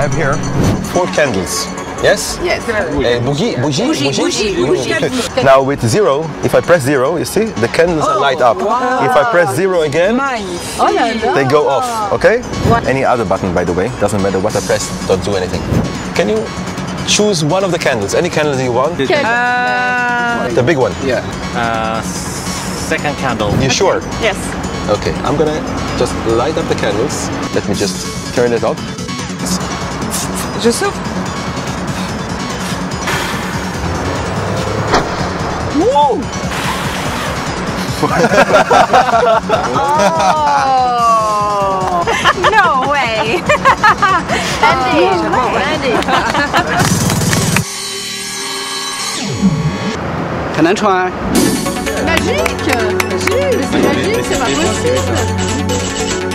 have here 4 candles. Yes? Yes. Bougie? Bougie. Now with 0, if I press 0, you see, the candles light up. Wow. If I press 0 again, they go off, okay? Any other button, by the way, doesn't matter what I press, don't do anything. Can you choose one of the candles, any candle you want? The big one? Yeah. Second candle. You sure? Yes. Okay, I'm gonna just light up the candles. Let me just turn it up. Je souffle. Woo! Oh! No way! Andy! 很难穿。 Magique! Mais c'est magique, c'est pas possible!